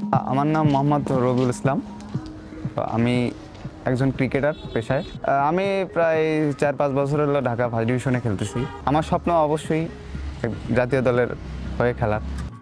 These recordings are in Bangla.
আমার নাম মোহাম্মদ রবিউল ইসলাম। আমি একজন ক্রিকেটার পেশায়। আমি প্রায় 4-5 বছর হলো ঢাকা ফার্স্ট ডিভিশনে খেলতেছি। আমার স্বপ্ন অবশ্যই জাতীয় দলের হয়ে খেলার।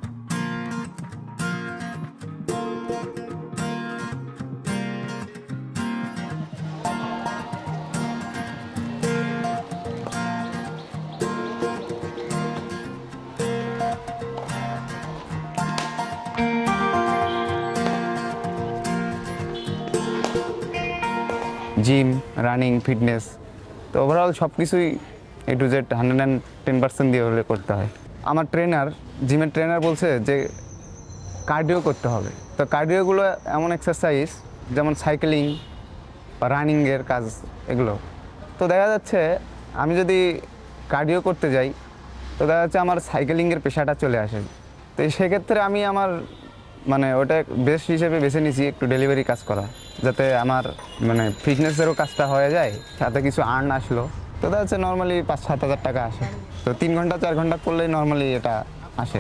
জিম, রানিং, ফিটনেস, তো ওভারঅল সব কিছুই A to Z 110% দিয়ে হলে করতে হয়। আমার জিমের ট্রেনার বলছে যে কার্ডিও করতে হবে। তো কার্ডিওগুলো এমন এক্সারসাইজ যেমন সাইকেলিং বা রানিংয়ের কাজ, এগুলো। তো দেখা যাচ্ছে আমি যদি কার্ডিও করতে যাই তো দেখা যাচ্ছে আমার সাইকেলিংয়ের পেশাটা চলে আসে। তো সেক্ষেত্রে আমি আমার ওটা বেস্ট হিসেবে বেছে নিয়েছি একটু ডেলিভারি কাজ করা, যাতে আমার ফিটনেসেরও কাজটা হয়ে যায়, সাথে কিছু আর্ন আসলো। তো দেখা যাচ্ছে নর্মালি 5-7 হাজার টাকা আসে। তো 3 ঘন্টা 4 ঘন্টা করলেই নর্মালি এটা আসে।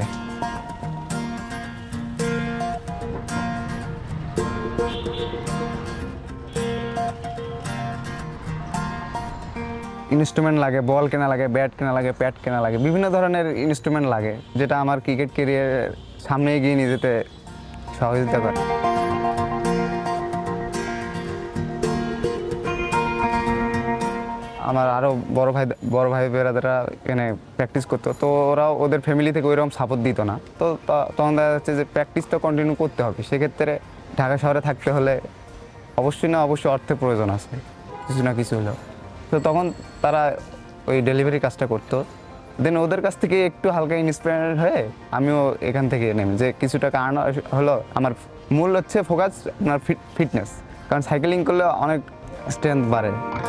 ইনস্ট্রুমেন্ট লাগে, বল কেনা লাগে, ব্যাট কেনা লাগে, প্যাড কেনা লাগে, বিভিন্ন ধরনের ইনস্ট্রুমেন্ট লাগে, যেটা আমার ক্রিকেট ক্যারিয়ারের সামনে এগিয়ে নিয়ে যেতে সহযোগিতা করে। আমার আরও বড় ভাই বেরাদারা এখানে প্র্যাকটিস করতো, তো ওরাও ওদের ফ্যামিলি থেকে ওইরকম সাপোর্ট দিত না। তো তখন দেখা যাচ্ছে যে প্র্যাকটিস তো কন্টিনিউ করতে হবে। সেক্ষেত্রে ঢাকা শহরে থাকতে হলে অবশ্যই অর্থের প্রয়োজন আছে, কিছু না কিছু হলেও। তো তখন তারা ওই ডেলিভারি কাজটা করতো। দেন ওদের কাছ থেকে একটু হালকা ইন্সপায়ার হয়ে আমিও এখান থেকে নেমে যে কিছু টাকা আর্ন হলো। আমার মূল হচ্ছে ফোকাস আপনার ফিটনেস, কারণ সাইকেলিং করলে অনেক স্ট্রেংথ বাড়ে।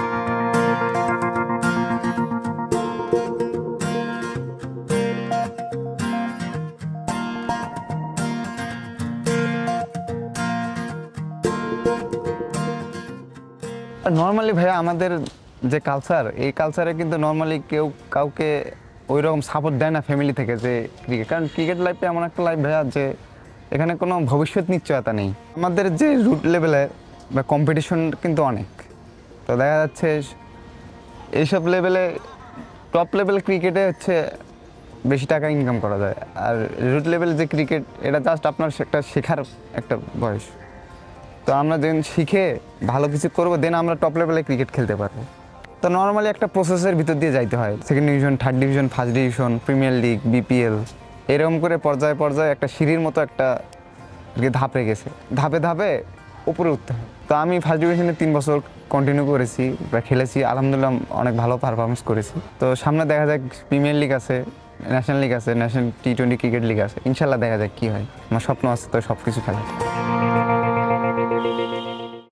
নর্মালি ভাইয়া আমাদের যে কালচার, এই কালচারে কিন্তু নর্মালি কেউ কাউকে ওই রকম সাপোর্ট দেয় না ফ্যামিলি থেকে, যে কারণ ক্রিকেট লাইফে এমন একটা লাইফ ভাইয়া যে এখানে কোনো ভবিষ্যৎ নিশ্চয়তা নেই। আমাদের যে রুট লেভেলে বা কম্পিটিশন কিন্তু অনেক। তো দেখা যাচ্ছে এইসব লেভেলে, টপ লেভেল ক্রিকেটে হচ্ছে বেশি টাকা ইনকাম করা যায়। আর রুট লেভেল যে ক্রিকেট, এটা জাস্ট আপনার একটা শেখার একটা বয়স। তো আমরা যেন শিখে ভালো কিছু করবো, দেন আমরা টপ লেভেলে ক্রিকেট খেলতে পারবো। তো নর্মালি একটা প্রসেসের ভিতর দিয়ে যাইতে হয়। Second division, third division, first division, premier league, BPL, এরকম করে পর্যায়ে একটা সিঁড়ির মতো একটা ধাপ রেখেছে। ধাপে ধাপে উপরে উঠতে হয়। তো আমি ফার্স্ট ডিভিশনে 3 বছর কন্টিনিউ করেছি বা খেলেছি, আলহামদুলিল্লাহ অনেক ভালো পারফরমেন্স করেছি। তো সামনে দেখা যাক, প্রিমিয়ার লিগ আছে, ন্যাশনাল লিগ আছে, ন্যাশনাল T20 ক্রিকেট লিগ আছে। ইনশাল্লাহ দেখা যাক কী হয়। আমার স্বপ্ন আছে তো সব কিছু খেলা।